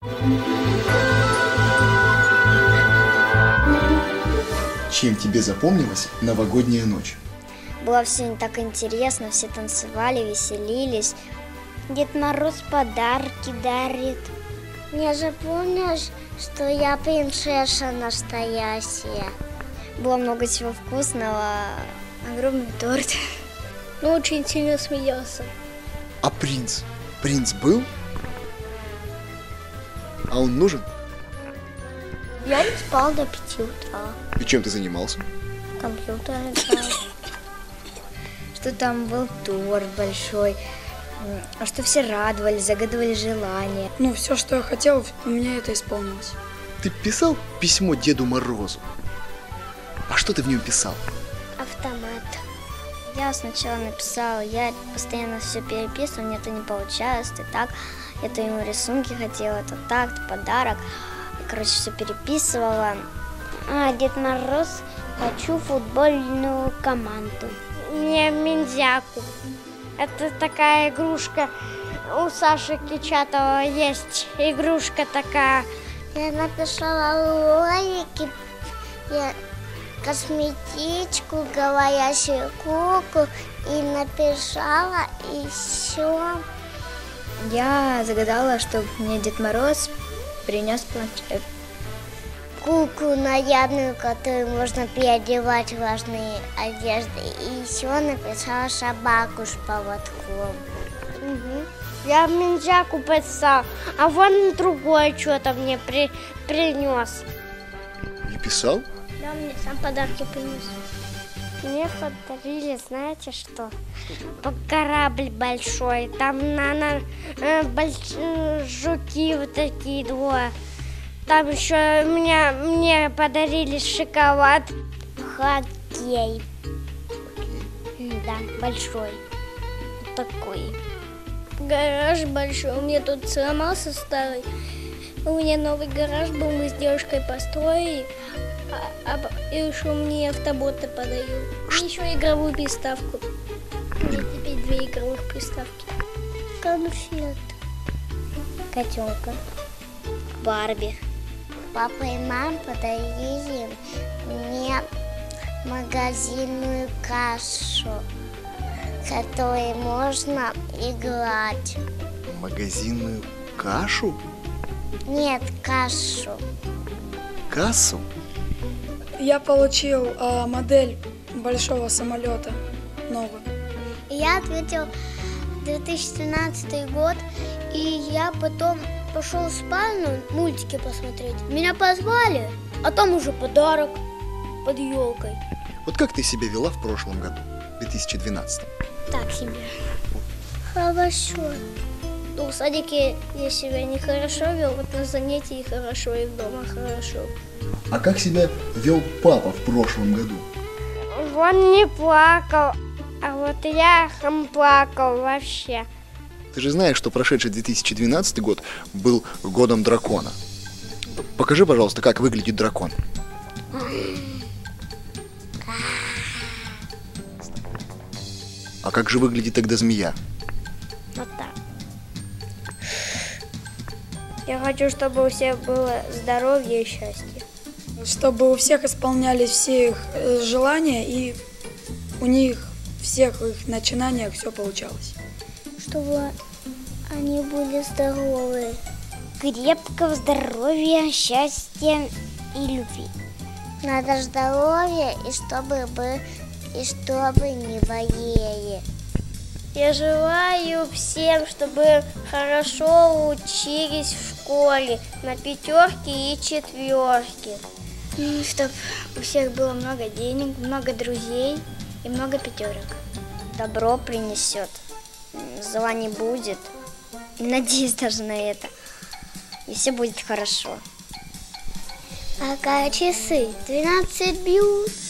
Чем тебе запомнилась новогодняя ночь? Было все так интересно, все танцевали, веселились. Дед Мороз подарки дарит. Мне же помнишь, что я принцесса настоящая. Было много всего вкусного, огромный торт. Ну, очень сильно смеялся. А принц? Принц был? А он нужен? Я не спал до 5 утра. И чем ты занимался? Компьютер играл. Что там был торт большой, что все радовались, загадывали желания. Ну, все, что я хотел, у меня это исполнилось. Ты писал письмо Деду Морозу? А что ты в нем писал? Автомат. Я сначала написала, я постоянно все переписывала, мне это не получалось, ты так. Я то ему рисунки хотела, то так, то подарок. Я, короче, все переписывала. Дед Мороз, хочу футбольную команду. Мне Минзяку. Это такая игрушка. У Саши Кичатова есть игрушка такая. Я написала ролики, косметичку, говорящую куклу и написала, и все. Я загадала, чтобы мне Дед Мороз принес планшет. Куклу нарядную, которую можно переодевать в разные одежды. И еще написала собаку с поводком. Я Минзяку писал, а вон другой что-то мне принес. И писал? Да, мне сам подарки принес. Мне подарили, знаете что? Корабль большой, там жуки вот такие двое. Там еще мне подарили шоколад. Хоккей. Да, большой. Вот такой. Гараж большой. У меня тут сломался старый. У меня новый гараж был, мы с девушкой построили. И еще мне автоботы подают. И еще игровую приставку. У меня теперь 2 игровых приставки. Конфет. Котенка. Барби. Папа и мама подарили мне магазинную кашу, которой можно играть. Магазинную кашу? Нет, кашу. Кассу? Я получил модель большого самолета новую. Я ответил 2013 год, и я потом пошел в спальню мультики посмотреть. Меня позвали, а там уже подарок под елкой. Вот как ты себя вела в прошлом году, в 2012? Так себе. Хорошо. Ну, в садике я себя не хорошо вел, вот на занятии хорошо и дома хорошо. А как себя вел папа в прошлом году? Он не плакал, а вот я плакал вообще. Ты же знаешь, что прошедший 2012 год был годом дракона. Покажи, пожалуйста, как выглядит дракон. А как же выглядит тогда змея? Вот так. Я хочу, чтобы у всех было здоровье и счастье. Чтобы у всех исполнялись все их желания, и у них всех их начинаниях все получалось. Чтобы они были здоровы. Крепкого здоровья, счастья и любви. Надо здоровье, и чтобы не болели. Я желаю всем, чтобы хорошо учились в школе на 5 и 4. Чтобы у всех было много денег, много друзей и много 5. Добро принесет, зла не будет. Надеюсь даже на это. И все будет хорошо. Ага, часы 12 бьют.